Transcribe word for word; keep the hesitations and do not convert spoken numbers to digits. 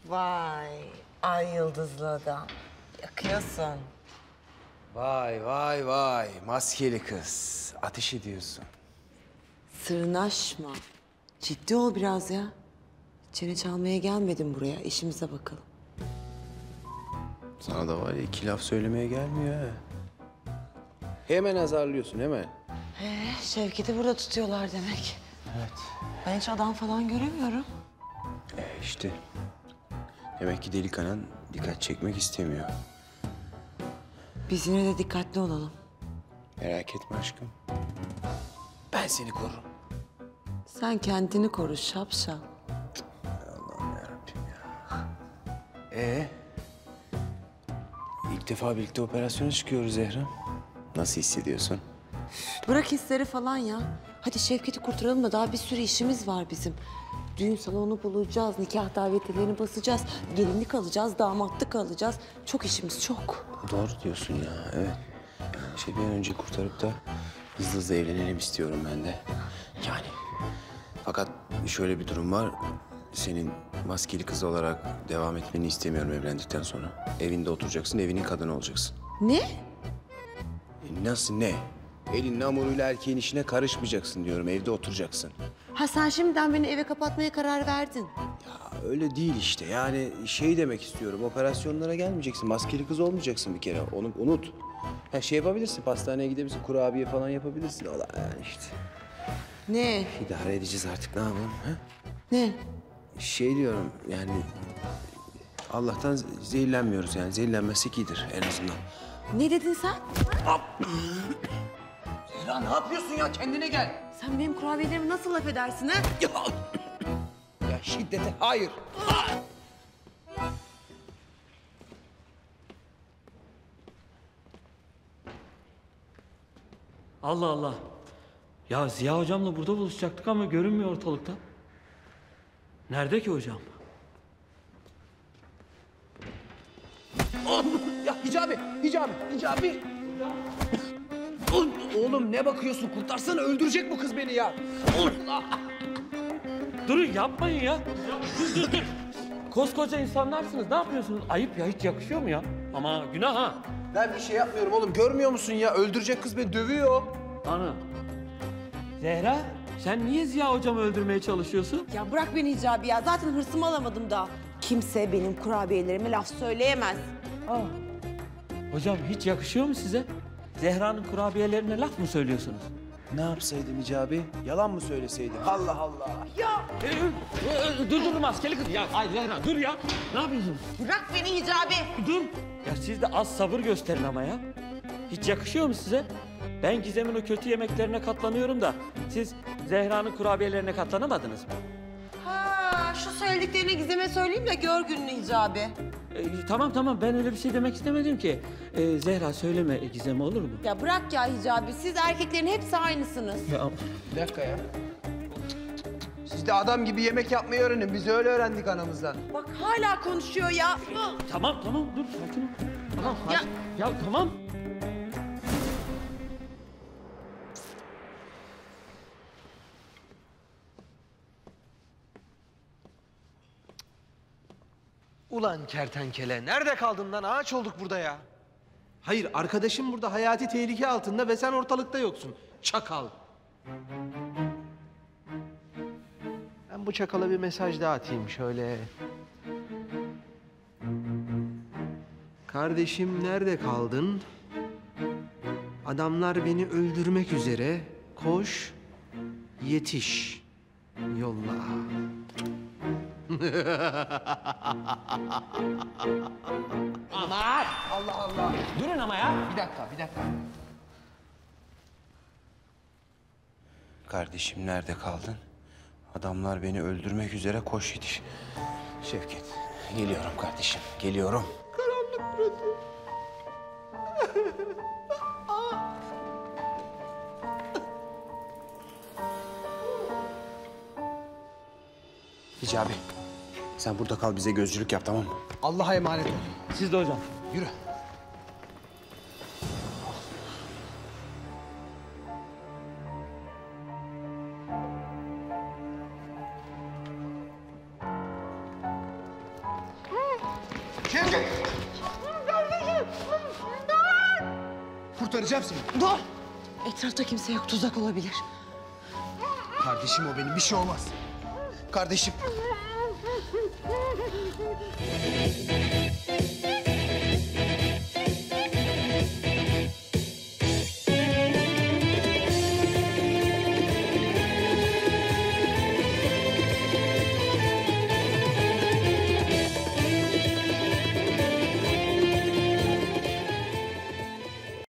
Vay, ay yıldızlı adam. Yakıyorsun. Vay vay vay, maskeli kız. Ateş ediyorsun. Sırnaşma. Ciddi ol biraz ya. Çene çalmaya gelmedim buraya. İşimize bakalım. Sana da var ya iki laf söylemeye gelmiyor ha. Hemen azarlıyorsun, hemen. Ee, Şevket'i burada tutuyorlar demek. Evet. Ben hiç adam falan göremiyorum. E işte. Demek ki deli kanan dikkat çekmek istemiyor. Biz yine de dikkatli olalım. Merak etme aşkım. Ben seni korurum. Sen kendini koru şapşal. Allah'ım yarabbim ya. Ee? İlk defa birlikte operasyona çıkıyoruz Zehra. Nasıl hissediyorsun? Bırak hisleri falan ya. Hadi Şevket'i kurtaralım da daha bir sürü işimiz var bizim. Düğün salonu bulacağız, nikah davetiyelerini basacağız, gelinlik alacağız, damatlık alacağız. Çok işimiz çok. Doğru diyorsun ya, evet. Şey bir an önce kurtarıp da hızlı hızlı evlenelim istiyorum ben de. Yani fakat şöyle bir durum var. Senin maskeli kız olarak devam etmeni istemiyorum evlendikten sonra. Evinde oturacaksın, evinin kadını olacaksın. Ne? E nasıl ne? Elin namuruyla erkeğin işine karışmayacaksın diyorum, evde oturacaksın. Ha sen şimdiden beni eve kapatmaya karar verdin. Ya öyle değil işte, yani şey demek istiyorum, operasyonlara gelmeyeceksin, maskeli kız olmayacaksın bir kere, onu unut. Ha şey yapabilirsin, pastaneye gidebilirsin, kurabiye falan yapabilirsin, o da yani işte. Ne? İdare edeceğiz artık, ne yapalım ha? Ne? Şey diyorum yani, Allah'tan zehirlenmiyoruz yani, zehirlenmezsek iyidir en azından. Ne dedin sen? Zehra ne yapıyorsun ya, kendine gel. Sen benim kurabiyelerimi nasıl laf edersin ha? Ya, ya şiddete hayır. Allah Allah. Ya Ziya hocamla burada buluşacaktık ama görünmüyor ortalıkta. Nerede ki hocam? Oh, ya Hicabi, Hicabi, Hicabi. Oğlum ne bakıyorsun? Kurtarsana, öldürecek bu kız beni ya. Allah. Durun yapmayın ya. Dur dur dur. Koskoca insanlarsınız. Ne yapıyorsunuz? Ayıp ya, hiç yakışıyor mu ya? Ama günah ha. Ben bir şey yapmıyorum oğlum. Görmüyor musun ya? Öldürecek kız beni, dövüyor. Ana. Zehra, sen niye Ziya hocamı öldürmeye çalışıyorsun? Ya bırak beni Hicabi ya. Zaten hırsımı alamadım daha. Kimse benim kurabiyelerime laf söyleyemez. Aa. Hocam hiç yakışıyor mu size? Zehra'nın kurabiyelerine laf mı söylüyorsunuz? Ne yapsaydım Hicabi? Yalan mı söyleseydim? Allah Allah. Ee, e, dur dur maskeli kız. Ya ay Zehra dur ya. Ne yapıyorsun? Bırak beni Hicabi. Dur. Ya siz de az sabır gösterin ama ya. Hiç yakışıyor mu size? Ben Gizem'in o kötü yemeklerine katlanıyorum da siz Zehra'nın kurabiyelerine katlanamadınız mı? Ha, şu söylediklerini Gizem'e söyleyeyim de gör gününü Hicabi. Ee, tamam tamam ben öyle bir şey demek istemedim ki. Ee, Zehra söyleme Gizem'e olur mu? Ya bırak ya Hicabi. Siz erkeklerin hepsi aynısınız. Ya, Bir dakika ya. Siz de adam gibi yemek yapmayı öğrenin. Biz öyle öğrendik anamızdan. Bak hala konuşuyor ya. tamam tamam dur sakin ol. Tamam Ya- sakin. Ya tamam. Ulan kertenkele, nerede kaldın lan? Ağaç olduk burada ya. Hayır, arkadaşım burada hayati tehlike altında ve sen ortalıkta yoksun. Çakal. Ben bu çakala bir mesaj daha atayım şöyle. Kardeşim nerede kaldın? Adamlar beni öldürmek üzere. Koş, yetiş. Yolla. Aman! Allah Allah. Durun ama ya. Bir dakika, bir dakika. Kardeşim nerede kaldın? Adamlar beni öldürmek üzere, koş yetiş. Şevket, geliyorum kardeşim, geliyorum. Karanlık burası. Hicabi, sen burada kal, bize gözcülük yap, tamam mı? Allah'a emanet ol. Siz de hocam. Yürü. Şevket! Kurtaracağım seni. Dur! Etrafta kimse yok, tuzak olabilir. Kardeşim o benim, bir şey olmaz. Kardeşim.